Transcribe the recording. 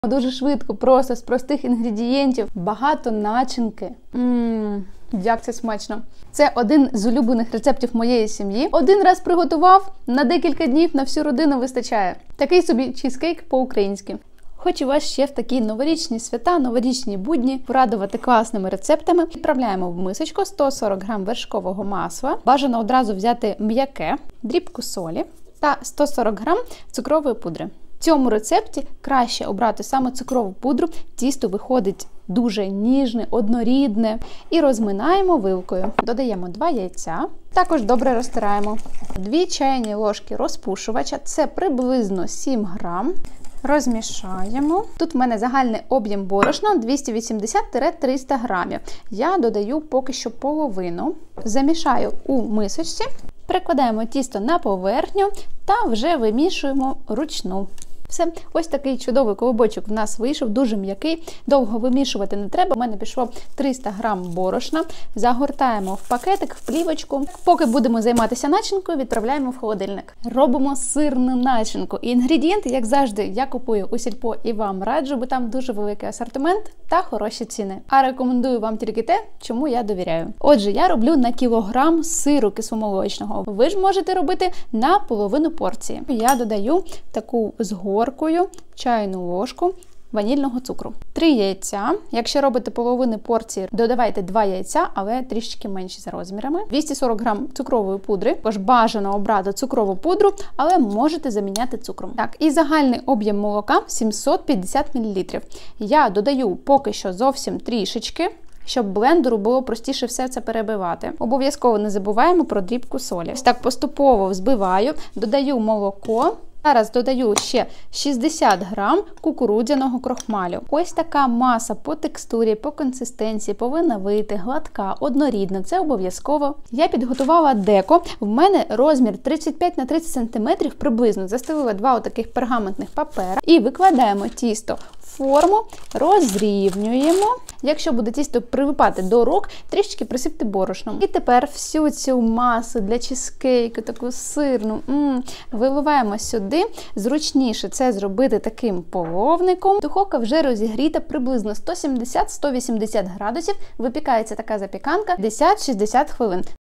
Дуже швидко, просто з простих інгредієнтів, багато начинки. Як це смачно. Це один з улюблених рецептів моєї сім'ї. Один раз приготував, на декілька днів на всю родину вистачає. Такий собі чізкейк по-українськи. Хочу вас ще в такі новорічні свята, новорічні будні порадувати класними рецептами. Відправляємо в мисочку 140 г вершкового масла. Бажано одразу взяти м'яке, дрібку солі та 140 г цукрової пудри. В цьому рецепті краще обрати саме цукрову пудру, тісто виходить дуже ніжне, однорідне. І розминаємо вилкою. Додаємо 2 яйця, також добре розтираємо. 2 чайні ложки розпушувача, це приблизно 7 грам. Розмішаємо. Тут в мене загальний об'єм борошна 280-300 грамів. Я додаю поки що половину. Замішаю у мисочці, прикладаємо тісто на поверхню та вже вимішуємо вручну. Все, ось такий чудовий колобочок в нас вийшов, дуже м'який, довго вимішувати не треба. У мене пішло 300 грам борошна, загортаємо в пакетик, в плівочку. Поки будемо займатися начинкою, відправляємо в холодильник. Робимо сирну начинку. І інгредієнти, як завжди, я купую у сільпо і вам раджу, бо там дуже великий асортимент та хороші ціни. А рекомендую вам тільки те, чому я довіряю. Отже, я роблю на кілограм сиру кисломолочного. Ви ж можете робити на половину порції. Я додаю таку згорку, чайну ложку ванільного цукру. 3 яйця. Якщо робите половину порції, додавайте 2 яйця, але трішки менші за розмірами. 240 грам цукрової пудри. Тож бажано обрати цукрову пудру, але можете заміняти цукром. Так, і загальний об'єм молока 750 мл. Я додаю поки що зовсім трішечки, щоб блендеру було простіше все це перебивати. Обов'язково не забуваємо про дрібку солі. Ось так поступово взбиваю, додаю молоко. Зараз додаю ще 60 грам кукурудзяного крохмалю. Ось така маса по текстурі, по консистенції повинна вийти гладка, однорідна. Це обов'язково. Я підготувала деко. В мене розмір 35 на 30 см приблизно. Застелила 2 отаких пергаментних папера. І викладаємо тісто в форму, розрівнюємо. Якщо буде тісто прилипати до рук, трішки присипте борошном. І тепер всю цю масу для чизкейку, таку сирну, виливаємо сюди. Зручніше це зробити таким половником. Духовка вже розігріта приблизно 170-180 градусів. Випікається така запіканка 50-60 хвилин.